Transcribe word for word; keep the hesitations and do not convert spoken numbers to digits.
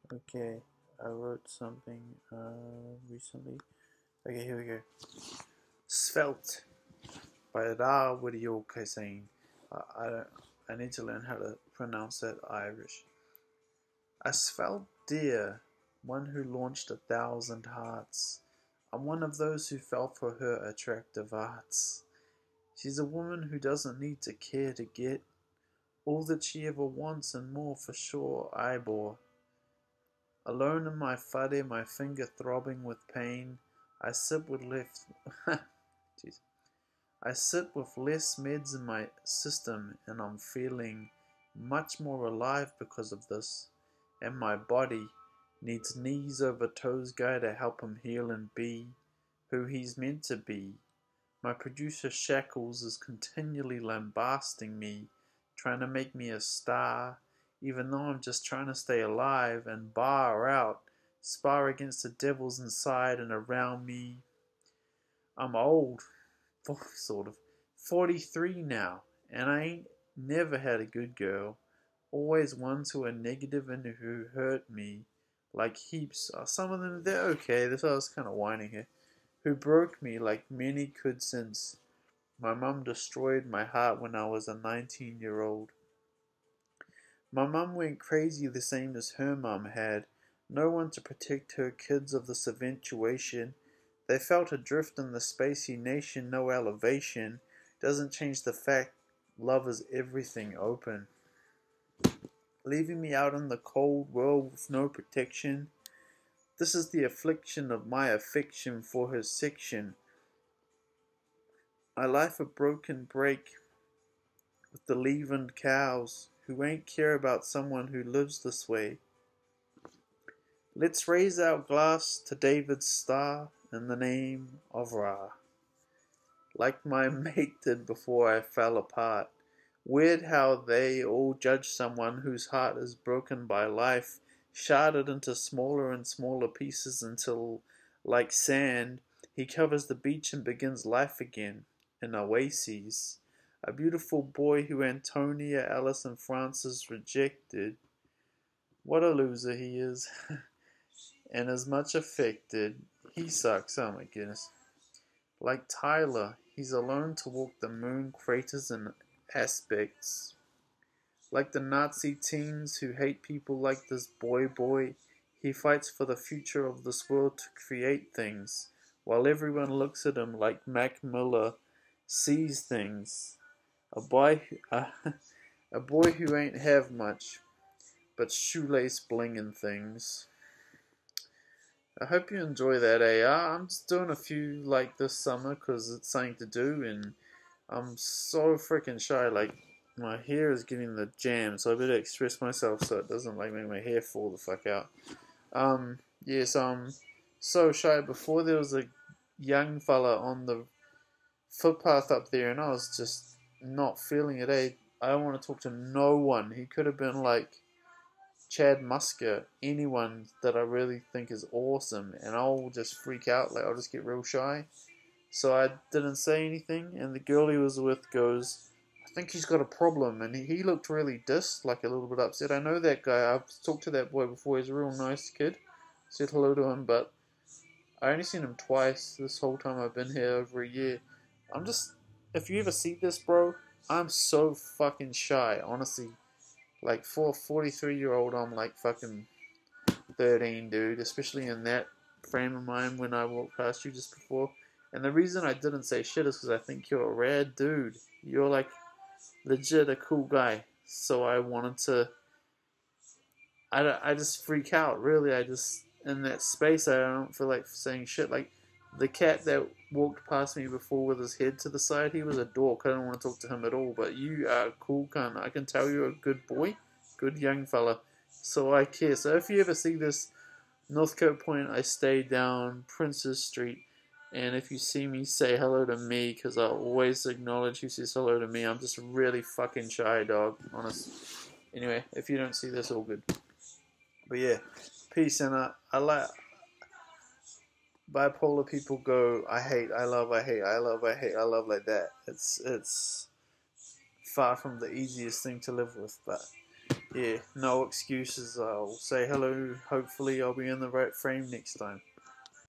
Okay, I wrote something uh, recently. Okay, here we go. Svelte by Rāwiri Ó'Casáin. Uh, I don't. I need to learn how to pronounce that Irish. A svelte deer, one who launched a thousand hearts. I'm one of those who fell for her attractive arts. She's a woman who doesn't need to care to get all that she ever wants and more for sure I bore. Alone in my whare, my finger throbbing with pain, I sit with left Jeez. I sit with less meds in my system and I'm feeling much more alive because of this. And my body needs knees over toes guy to help him heal and be who he's meant to be. My producer Shaqles is continually lambasting me, trying to make me a star, even though I'm just trying to stay alive and bar out, spar against the devils inside and around me. I'm old, sort of, forty-three now, and I ain't never had a good girl. Always ones who are negative and who hurt me, like heaps. Some of them, they're okay, this I was kind of whining here. Who broke me like many could since. My mum destroyed my heart when I was a nineteen year old. My mum went crazy the same as her mum had. No one to protect her kids of this eventuation. They felt adrift in the spacey nation, no elevation. Doesn't change the fact love is everything open. Leaving me out in the cold world with no protection. This is the affliction of my affection for her section. My life a broken break with the leavened cows who ain't care about someone who lives this way. Let's raise our glass to David's star in the name of Ra. Like my mate did before I fell apart. Weird how they all judge someone whose heart is broken by life, sharded into smaller and smaller pieces until, like sand, he covers the beach and begins life again, an oasis. A beautiful boy who Antonia, Alice and Francis rejected. What a loser he is. And as much affected. He sucks, oh my goodness. Like Tyler, he's alone to walk the moon craters and aspects. Like the Nazi teens who hate people like this boy boy, he fights for the future of this world to create things, while everyone looks at him like Mac Miller sees things. A boy, uh, a boy who ain't have much, but shoelace bling and things. I hope you enjoy that A R. I'm just doing a few like this summer because it's something to do and I'm so freaking shy. Like my hair is getting the jam, so I better express myself so it doesn't like make my hair fall the fuck out. Um, yes, I'm so shy. Before there was a young fella on the footpath up there and I was just not feeling it. Eh? I don't want to talk to no one. He could have been like Chad Musker, anyone that I really think is awesome, and I'll just freak out, like I'll just get real shy. So I didn't say anything, and the girl he was with goes, I think he's got a problem, and he, he looked really dissed, like a little bit upset. I know that guy, I've talked to that boy before, he's a real nice kid, said hello to him, but I only seen him twice this whole time I've been here, over a year. I'm just, if you ever see this, bro, I'm so fucking shy, honestly. Like, for a forty-three year old, I'm like fucking thirteen, dude. Especially in that frame of mind when I walked past you just before. And the reason I didn't say shit is because I think you're a rad dude. You're like legit a cool guy. So I wanted to... I, I just freak out, really. I just... In that space, I don't feel like saying shit. Like, the cat that walked past me before with his head to the side, he was a dork. I don't want to talk to him at all. But you are a cool cunt. I can tell you're a good boy. Good young fella. So I care. So if you ever see this, Northcote Point, I stay down Princess Street. And if you see me, say hello to me. Because I always acknowledge who says hello to me. I'm just really fucking shy, dog. Honest. Anyway, if you don't see this, all good. But yeah. Peace. And I, I like... Bipolar people go, I hate, I love, I hate, I love, I hate, I love, like that. It's it's far from the easiest thing to live with, but yeah, no excuses. I'll say hello. Hopefully, I'll be in the right frame next time.